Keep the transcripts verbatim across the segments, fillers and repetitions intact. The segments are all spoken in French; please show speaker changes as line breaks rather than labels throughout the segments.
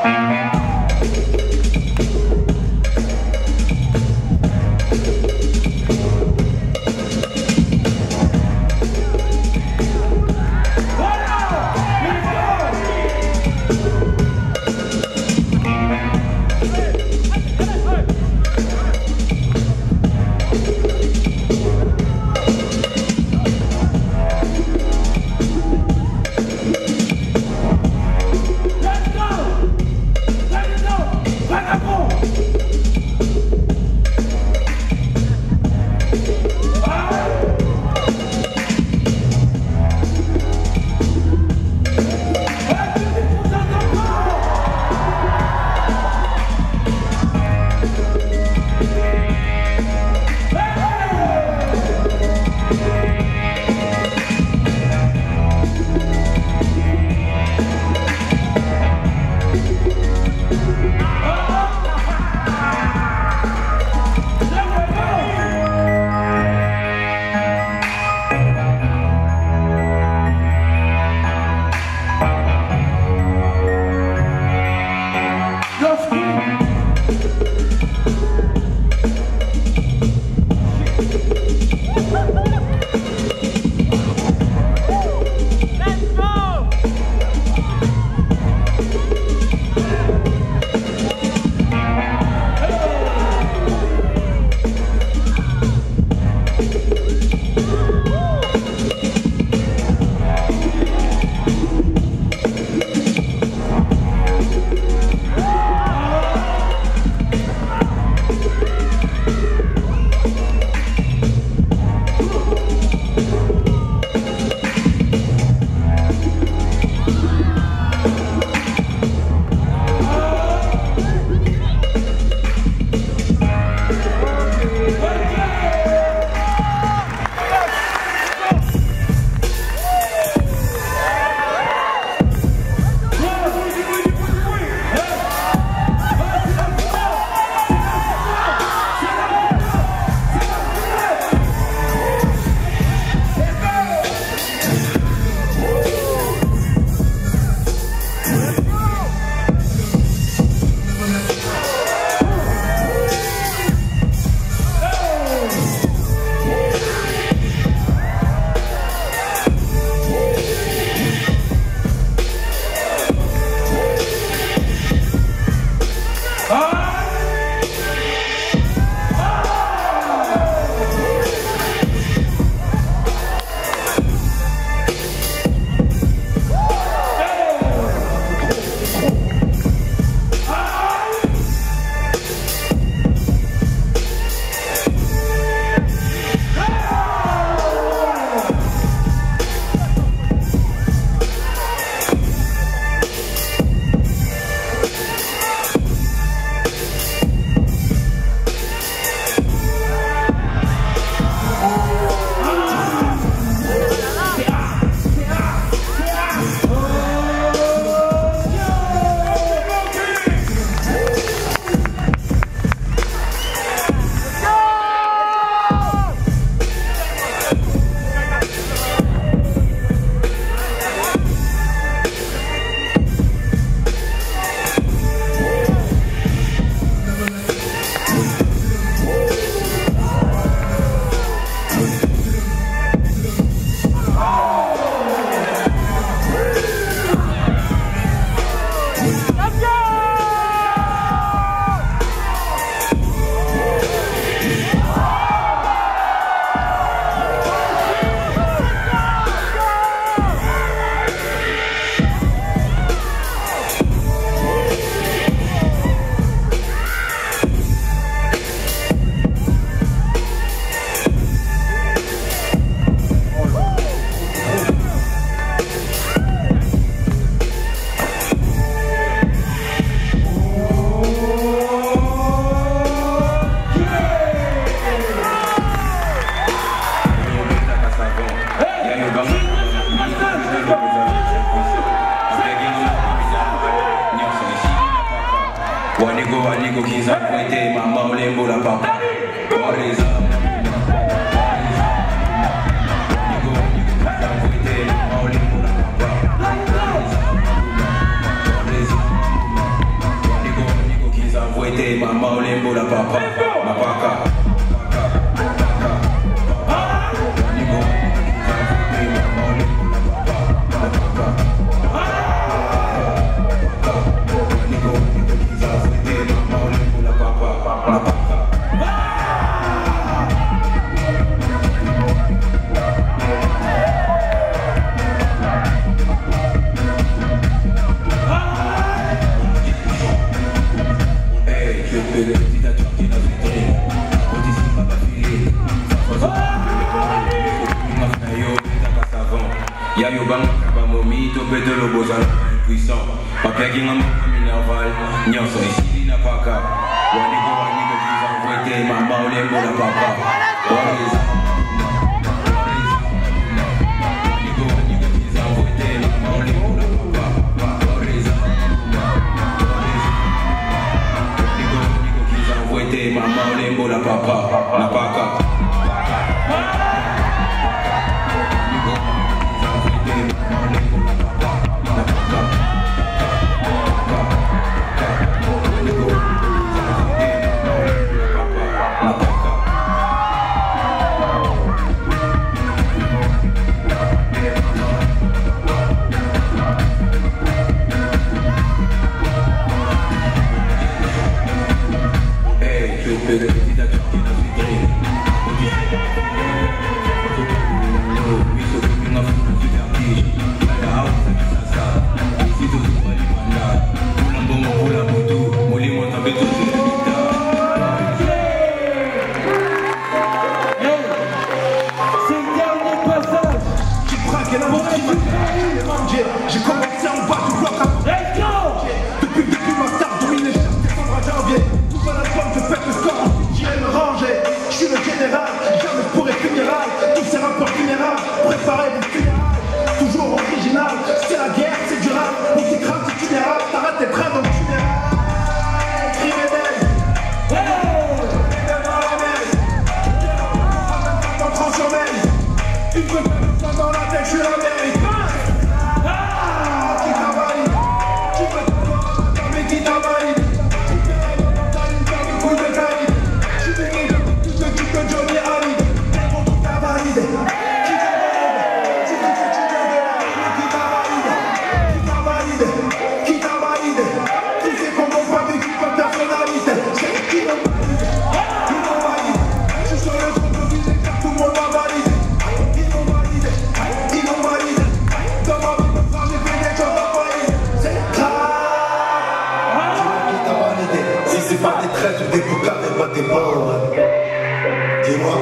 Wanigo kiza kwete mama ulembo la papa Oriza Wanigo kiza kwete mama ulembo la papa Oriza lembo la papa, ma paka.
Ya yo bang ba momi to pedo lo bozan puissant papa qui m'a minerval nyoso ici na paka wani go wani go qui va voter mama ole mo la papa wani go wani go qui va voter mama ole mo la papa wani go wani go qui va voter mama ole mo la papa na paka.
J'ai commencé en bas du bloc à Depuis le début, ma star domine les charts, décembre à janvier. Nouvel album, je pète le score, ensuite j'irai me ranger. Je suis le général, jamais je pourrai finir râle. Tous ces rappeurs funérailles, préparez vos funérailles. Toujours original, c'est la guerre, c'est du rap. On t'écrase si tu n'érales, t'arrêtes tes prêts donc tu n'érales. Criminel, dans la mer, dans le sommeil. Une fois dans la tête, je suis l'Amérique.
Des coca mais pas des pauvres. Dis-moi.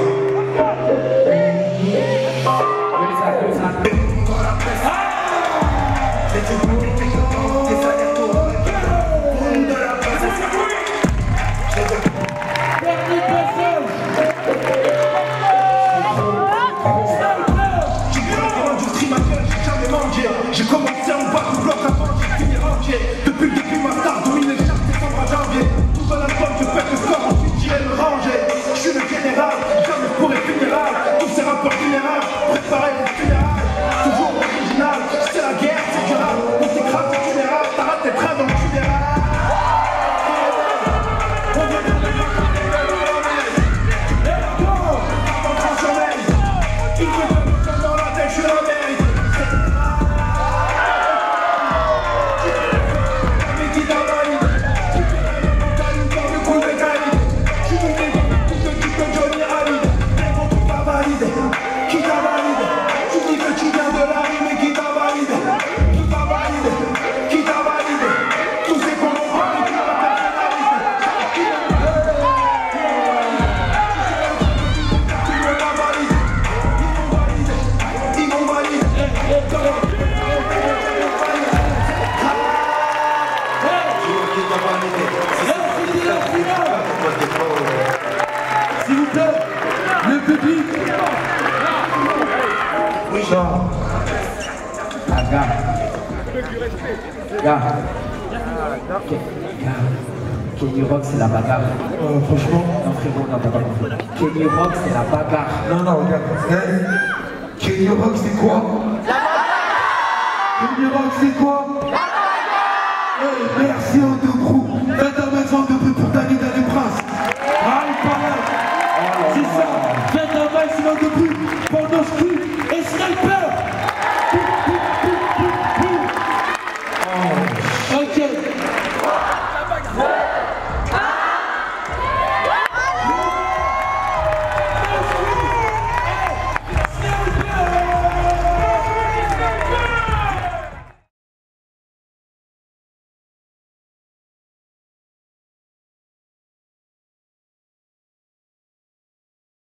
J'ai commencé en bas du bloc avant j'ai fini entier. Depuis le début ma star domine les charts décembre à janvier. Nouvel album je pète le score ensuite j'irai me ranger. Je suis le général, jamais je pourrai finir râle. Tous ces rappeurs funérailles, préparez vos funérailles. Toujours original, c'est la guerre, c'est du rap. On t'écrase si tu n'érales, t'arrêtes tes trains donc tu n'érales. On vient de le dire, on est dans la mer. Dans le sommeil, il veut que dans la tête, je suis l'Amérique. S'il vous plaît, le public.
Oui, Jean.
Ah, gars. Gars. Kenny Rock, c'est la bagarre.
Euh, franchement.
Non, frérot, non, t'as pas compris. Kenny Rock, c'est la bagarre.
Non, non, regarde. Hey, Kenny Rock, c'est quoi? La bagarre. Kenny Rock, c'est quoi? La bagarre. Hey, merci aux deux groupes. Faites un maximum de bruit pour Danny Danny Prince.
pour